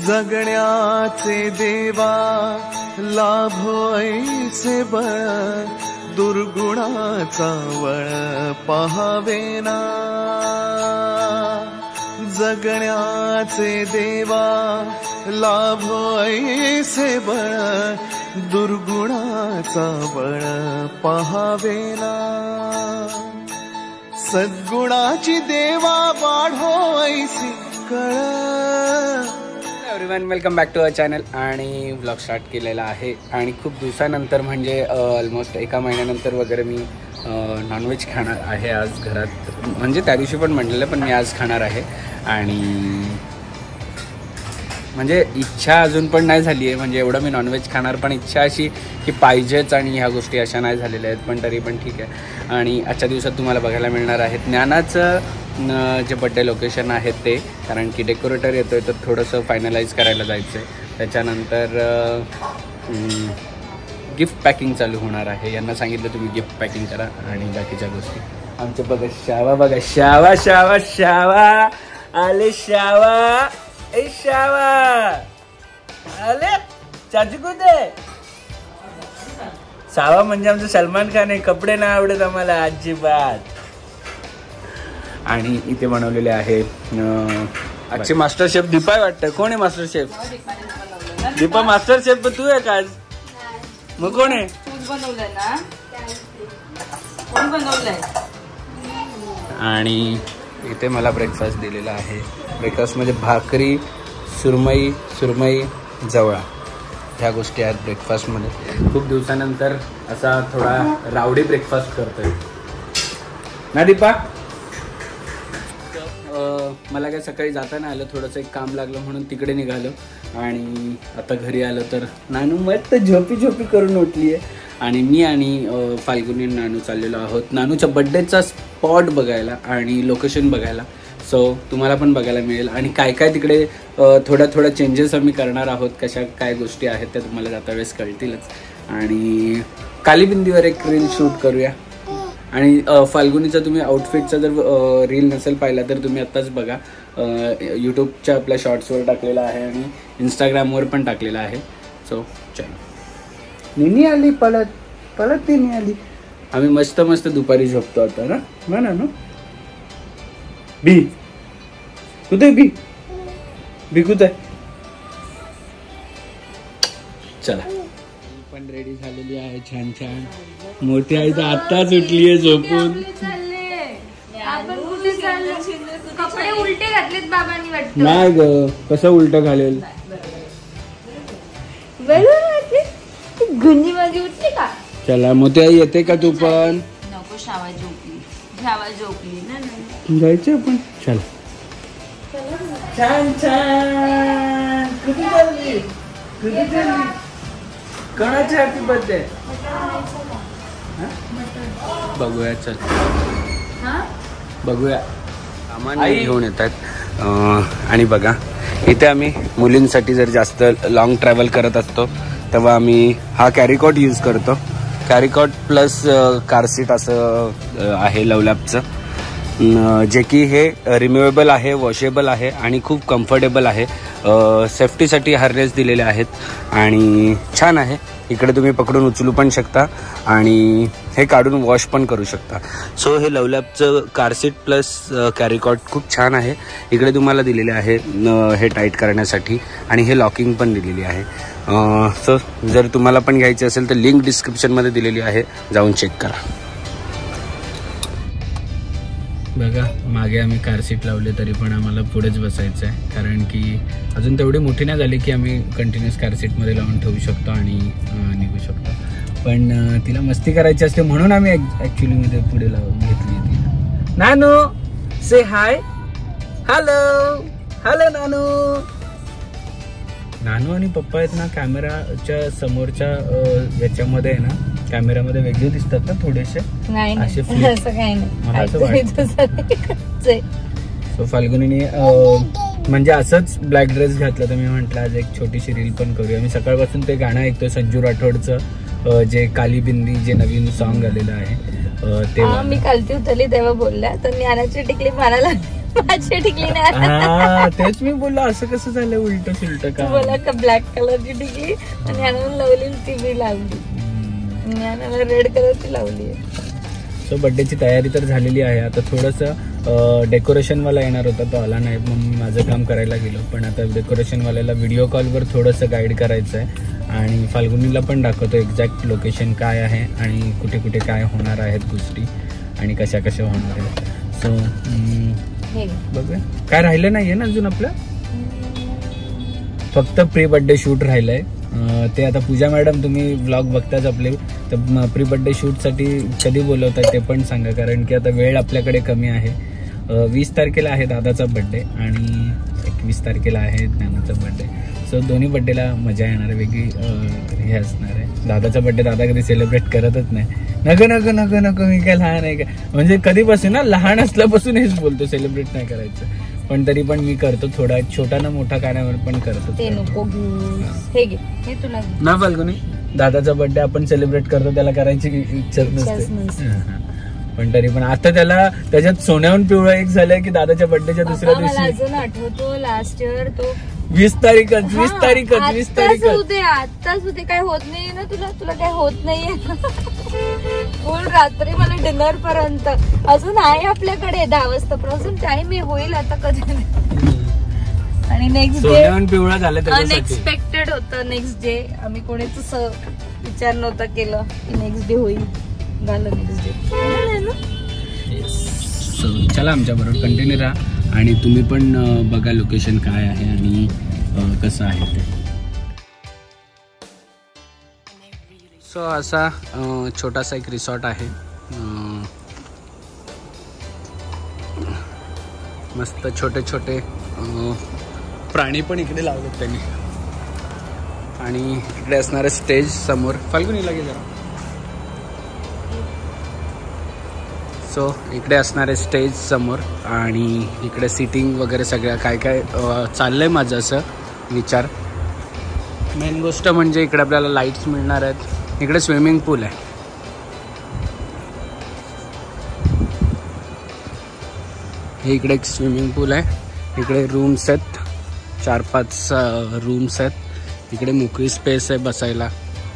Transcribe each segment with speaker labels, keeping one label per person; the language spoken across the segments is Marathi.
Speaker 1: जगण्याचे देवा लाभो ऐसे बळ दुर्गुणाचा वळ पहावेना जगण्याचे देवा लाभो ऐसे बळ दुर्गुणाचा बळ पहावेना सद्गुणाची देवा वाढो ऐसी कळ।
Speaker 2: Everyone welcome back to our channel आणि व्लॉग स्टार्ट केलेला आहे आणि खूप दिवसानंतर म्हणजे ऑलमोस्ट एका महिन्यानंतर वगैरे मी नॉनव्हेज खाणार आहे आज घरात। म्हणजे त्या दिवशी पण म्हटलेलं पण मी आज खाणार आहे आणि म्हणजे इच्छा अजून पण नाही झाली आहे। म्हणजे एवढं मी नॉनव्हेज खाणार पण इच्छा अशी की पाहिजेच आणि ह्या गोष्टी अशा नाही झालेल्या आहेत पण तरी पण ठीक आहे। आणि आजच्या दिवसात तुम्हाला बघायला मिळणार आहे ज्ञानाचं जे बड्डे लोकेशन आहे ते, कारण की डेकोरेटर येतो आहे तर थोडंसं फायनलाइज करायला जायचं आहे। त्याच्यानंतर गिफ्ट पॅकिंग चालू होणार आहे। यांना सांगितलं तुम्ही गिफ्ट पॅकिंग करा आणि बाकीच्या गोष्टी। आमचं बघा शावा, बघा शावा शावा शावा आले शावा ए शावा आले चाची कुठे। शावा म्हणजे आमचं सलमान खान आहे। कपडे नाही आवडत आम्हाला अजिबात। आणि इथे बनवलेले आहे आजचे मास्टर शेफ दीपा वाटतं। कोण आहे master chef? Deepa master chef पण तू आहे का आज? मग कोण आहे? आणि इथे मला ब्रेकफास्ट दिलेला आहे। ब्रेकफास्ट म्हणजे भाकरी, सुरमई जवळा ह्या गोष्टी आहेत ब्रेकफास्टमध्ये। खूप दिवसानंतर असा थोडा रावडी ब्रेकफास्ट करतोय ना दीपा। मला काय सकाळी जाताना आलं, थोडंसं एक काम लागलं म्हणून तिकडे निघालो आणि आता घरी आलो तर नानू मस्त झोपी करून उठली आहे। आणि मी आणि फाल्गुनी नानू चाललेलो आहोत नानूच्या बड्डेचा स्पॉट बघायला आणि लोकेशन बघायला। सो तुम्हाला पण बघायला मिळेल आणि काय काय तिकडे थोड्या चेंजेस आम्ही करणार आहोत। कशा काय गोष्टी आहेत त्या तुम्हाला जाता वेळेस कळतीलच। आणि कालीबिंदीवर एक रील शूट करूया। आणि फाल्गुनीचा तुम्ही आउटफिटचा जर रील नसेल पाहिला तर तुम्ही आत्ताच बघा। यूट्यूबच्या आपल्या शॉर्ट्सवर टाकलेला आहे आणि इंस्टाग्रामवर पण टाकलेला आहे। सो चलो निनी आली पळत निनी आली। आम्ही मस्त दुपारी झोपतो आता ना ना बी कुठे बी कुठे। चला पण रेडी झालेली आहे छान। मोठी आई तर आत्ताच उठली आहे झोपून।
Speaker 3: कपडे उलटे घातलेत बाबांनी वाटतं।
Speaker 2: नाही ग कसं उलट घालेल।
Speaker 3: गुंजी माझी उठली का?
Speaker 2: चला मोठी आई येते का तू पण?
Speaker 3: नको शावा झोपली ना
Speaker 2: जायचं आपण। चला छान कुठे चालली कोणाची हॅपी बर्थडे बघूया। चल बघूया सामान घेऊन येतात। आणि बघा इथे आम्ही मुलींसाठी जर जास्त लॉंग ट्रॅव्हल करत असतो तेव्हा आम्ही हा कॅरीकॉट यूज करतो। कॅरीकॉट प्लस कार सीट असं आहे लवलॅबचं, जे की हे रिम्युवेबल आहे, वॉशेबल आहे आणि खूप कम्फर्टेबल आहे। सेफ्टीसाठी हार्नेस दिलेले आहेत आणि छान आहे। इकडे तुम्ही पकडून उचलू पण शकता आणि हे काढून वॉश पण करू शकता। सो हे लवलॅबचं कार सीट प्लस कॅरीकॉट खूप छान आहे। इकडे तुम्हाला दिलेले आहे हे टाईट करण्यासाठी आणि हे लॉकिंग पण दिलेली आहे। सो जर तुम्हाला पण घ्यायचे असेल तर लिंक डिस्क्रिप्शनमध्ये दिलेली आहे, जाऊन चेक करा। बघा मागे आम्ही कार सीट लावले तरी पण आम्हाला पुढेच बसायचं आहे, कारण की अजून तेवढी मोठी नाही झाली की आम्ही कंटिन्यूस कार सीटमध्ये लावून ठेवू शकतो आणि निघू शकतो। पण तिला मस्ती करायची असते म्हणून आम्ही ॲक्च्युली मध्ये पुढे लावून घेतली ती। नानू से हाय हॅलो नानू आणि पप्पा आहेत ना कॅमेराच्या समोरच्या याच्यामध्ये आहे ना कॅमेरामध्ये वेगळे दिसतात ना थोडेसे असे सो फाल्गुनीने म्हणजे असंच ब्लॅक ड्रेस घातला तर मी म्हटलं आज एक छोटीशी रील पण करूया। मी सकाळपासून ते गाणं ऐकतोय संजू राठोडचं जे कालीबिंदी जे नवीन सॉन्ग आलेलं आहे तेव्हा
Speaker 3: मी खालती उतरली तेव्हा बोलल्या तर ज्ञानाची टिकली मला लागली, माझी टिकली नाही.
Speaker 2: तेच मी बोललो असं कसं झालं उलट सुलट का
Speaker 3: बोला का ब्लॅक कलरची टिकली आणि ज्ञानाला लावली ती मी लावली, ज्ञानाला रेड कलरची लावली.
Speaker 2: सो बर्थडेची तयारी तर झालेली आहे. आता थोडंसं डेकोरेशनवाला येणार होता, तो आला नाही, मग मी माझं काम करायला गेलो. पण आता डेकोरेशनवाल्याला व्हिडिओ कॉलवर थोडंसं गाईड करायचं आहे आणि फाल्गुनीला पण दाखवतो एक्झॅक्ट लोकेशन काय आहे आणि कुठे कुठे काय होणार आहेत गोष्टी आणि कशा कशा होणार आहेत. सो बघूया काय राहिलं नाही आहे ना अजून आपलं, फक्त प्री बर्थडे शूट राहिलंय. ते आता पूजा मॅडम तुम्ही व्लॉग बघताच आपले, तर प्री बर्थडे शूटसाठी कधी बोलवताय ते पण सांगा, कारण की आता वेळ आपल्याकडे कमी आहे. 20 तारखेला आहे दादाचा बर्थडे आणि 21 तारखेला आहे ज्ञानाचा बर्थडे. सो दोन्ही बर्थडेला मजा येणार आहे, वेगळी हे असणार आहे. दादाचा बर्थडे दादा कधी सेलिब्रेट करतच नाही. नको नको नको नको मी काय लहान आहे का, म्हणजे कधीपासून ना लहान असल्यापासून हेच बोलतो सेलिब्रेट नाही करायचं, पण तरी पण मी करतो थोडा छोटा ना मोठा कार्यावर पण करतो.
Speaker 3: ते नको हे घे, हे तुला
Speaker 2: ना फाल्गुनी, दादाचा बर्थडे आपण सेलिब्रेट करतो त्याला करायची इच्छाच नसते, पण तरी पण आता त्याला त्याच्यात सोन्याहून पिवळं एक झालंय की दादाच्या बर्थडेच्या दुसऱ्या दिवशी
Speaker 3: अजून आठवतो लास्ट इयर तो
Speaker 2: 20 तारीखच 20 तारीखच
Speaker 3: आत्ताच होते. काय होत नाहीये ना तुला, तुला काय होत नाहीये फुल रात्री मला डिनर पर्यंत अजून आहे आपल्याकडे 10 वाजतापासून टाइम होईल आता कधी. आणि नेक्स्ट डे
Speaker 2: पिवळा झालं
Speaker 3: अनएक्सपेक्टेड होतं. नेक्स्ट डे आम्ही कोणीच असं विचार नव्हता केलं की नेक्स्ट डे होईल, झालं नेक्स्ट डे.
Speaker 2: चला आमच्या बरोबर कंटिन्यू राहा आणि तुम्ही पण बघा लोकेशन काय आहे आणि कसं आहे ते. सो असा छोटासा एक रिसॉर्ट आहे, मस्त छोटे छोटे प्राणी पण इकडे लावलेत त्यांनी आणि इकडे असणारे स्टेज समोर. फाल्गुनीला गे जरा. सो इकडे असणारे स्टेज समोर आणि इकडे सिटिंग वगैरे सगळ्या काय काय चाललंय माझं असं विचार. मेन गोष्ट म्हणजे इकडे आपल्याला लाईट्स मिळणार आहेत. इकडे स्विमिंग पूल आहे, हे इकडे एक स्विमिंग पूल आहे. इकडे रूम्स आहेत, 4-5 रूम्स आहेत. इकडे मोकळी स्पेस आहे बसायला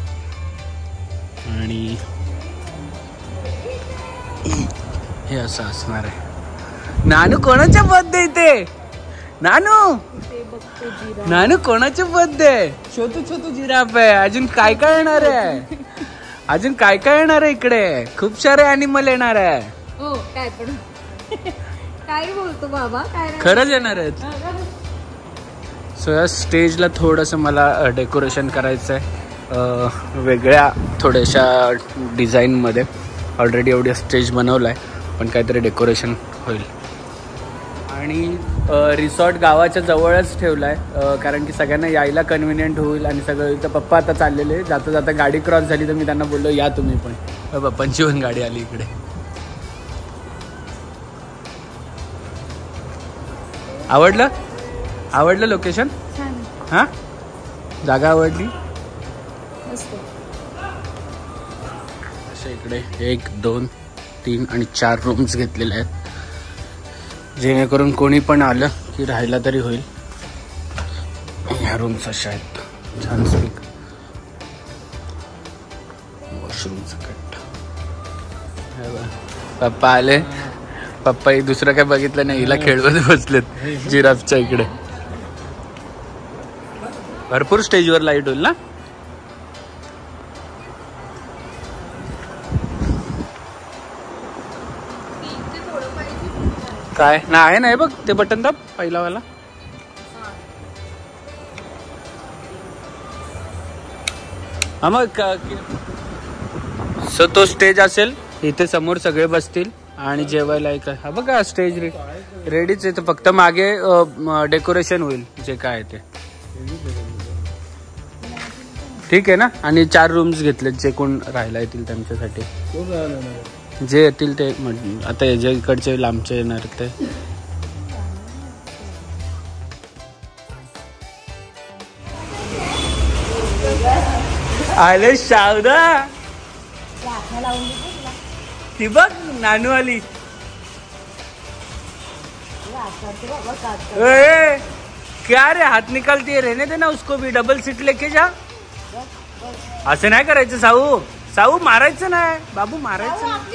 Speaker 2: आणि हे असं असणार आहे. नानू कोणाच्या बर्थडे इथे, नानू कोणाचे बर्थडे, छोटू छोटू जिराफ आहे. अजून काय काय येणार आहे, अजून काय काय येणार आहे इकडे, खूप सारे अॅनिमल येणार आहे.
Speaker 3: हो काय पण काय बोलतो बाबा, काय
Speaker 2: खरंच येणार आहेत. सो या स्टेजला थोडंसं मला डेकोरेशन करायचं आहे वेगळ्या थोड्याशा डिझाईनमध्ये. ऑलरेडी एवढी स्टेज बनवला आहे पण काहीतरी डेकोरेशन होईल. आणि रिसॉर्ट गावाच्या जवळच ठेवला आहे कारण की सगळ्यांना यायला कन्व्हिनियंट होईल आणि सगळं. इथं पप्पा आता चाललेले, जाता जाता गाडी क्रॉस झाली तर मी त्यांना बोललो या तुम्ही पण. पप्पांची पण गाडी आली इकडे. आवडलं लोकेशन, हां जागा आवडली. अशा इकडे 1, 2, 3 आणि 4 रूम्स घेतलेले आहेत जेणेकरून कोणी पण आलं की राहायला तरी होईल. ह्या रूम्स अशा आहेत, छान स्पीक, वॉशरूमचं कट. पप्पा आले, पप्पा दुसरं काय बघितलं नाही, हिला खेळवत बसलेत जिराफच्या इकडे. भरपूर स्टेजवर लाईट होईल ना. काय ना आहे ना, बघ ते बटन दाब पहिला वाला. हा मग सो तो स्टेज असेल इथे समोर, सगळे बसतील आणि जेवायला एक. हा बघा स्टेज रेडीच आहे, फक्त मागे डेकोरेशन होईल जे काय ते. ठीक आहे ना. आणि 4 रूम्स घेतलेत जे कोण राहायला येतील त्यांच्यासाठी, जे येतील ते. आता जे इकडचे लांबचे येणार ते. आले शावदा. ती बघ नानू आली. ए, क्या रे हात निकालती है, रहने देना उसको भी, डबल सीट लेके जा. असं नाही करायचं साऊ, साऊ मारायचं नाही बाबू, मारायचं नाही.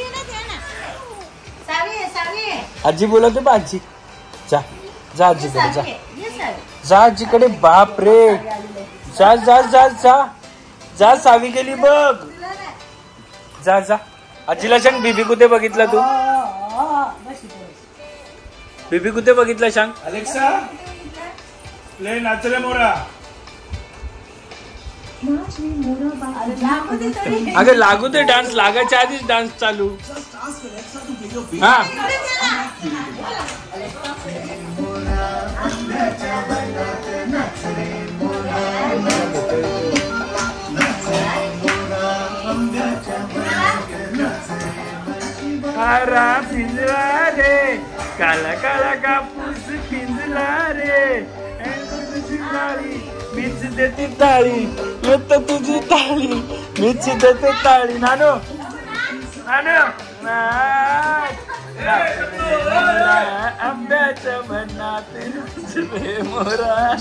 Speaker 2: आजी बोलवते बा, आजी जा जा आजीकडे जा, जा आजीकडे. बाप रे, जा जा जा जा जा, सावी गेली बघ. जा जा, आजीला सांग बीबी कुठे बघितला तू, बीबी कुठे बघितला सांग.
Speaker 4: अलेक्सा प्ले नाचले मोरा.
Speaker 2: अगं लागू दे डान्स, लागायच्या आधीच डान्स चालू. हा हरा पिंजला रे, काला काला कापूस पिंजला रे, मीच देते टाळी, येत तुझी टाळी, मीच देते टाळी. नानो नानो आंब्याच्या मनात नाचले मोरा.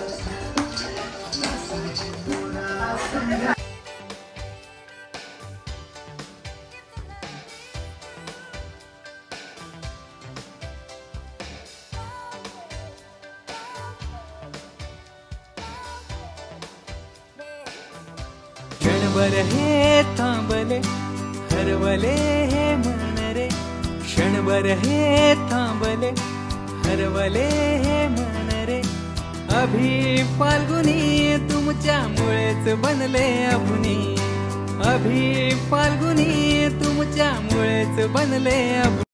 Speaker 2: क्षणभर हे थांबले हरवले हे मन रे, क्षणभर हे थांबले हरवले हे मन रे. अभि फाल्गुनी तुमच्यामुळेच बनले अभुनी, अभि फाल्गुनी तुमच्यामुळेच बनले अभुनी.